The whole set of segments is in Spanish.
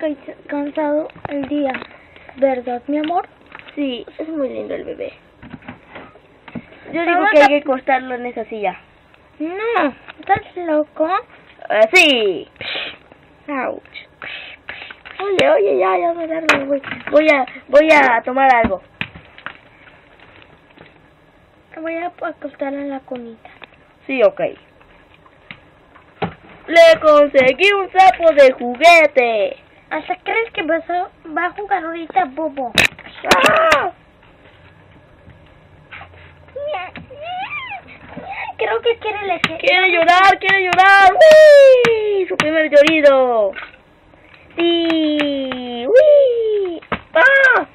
cansado el día, ¿verdad, mi amor? Sí, es muy lindo el bebé. Yo digo que hay que acostarlo en esa silla. No, ¿estás loco? Sí. Ouch. Oye, ya me agarro. Voy a tomar algo. Voy a acostarlo en la cunita. Sí, ok. Le conseguí un sapo de juguete. ¿Hasta crees que va a jugar ahorita, bobo? ¡Ah! Creo que quiere leche. ¡Quiere llorar! ¡Uy! Su primer llorido. Sí. ¡Uy! ¡Ah!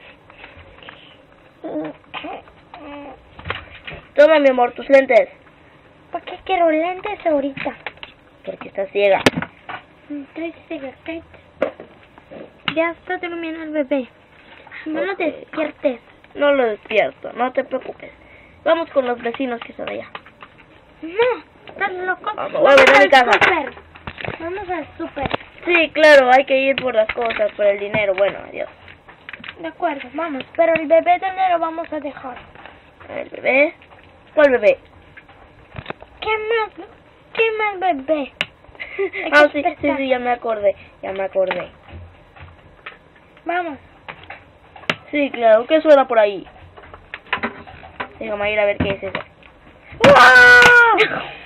Toma, mi amor, tus lentes. ¿Por qué quiero lentes ahorita? Porque estás ciega. Estoy ciega, cállate. Ya está durmiendo el bebé. No lo despiertes. No lo despierto, no te preocupes. Vamos con los vecinos que están allá. No, estás loco. Voy a ver a mi casa. Super. Vamos al súper. Sí, claro, hay que ir por las cosas, por el dinero. Bueno, adiós. De acuerdo, vamos. Pero el bebé, ¿dónde lo vamos a dejar? ¿El bebé? ¿Cuál bebé? ¿Qué más bebé? Sí, ya me acordé. Vamos. Sí, claro, ¿qué suena por ahí? Déjame ir a ver qué es eso. ¡Uah!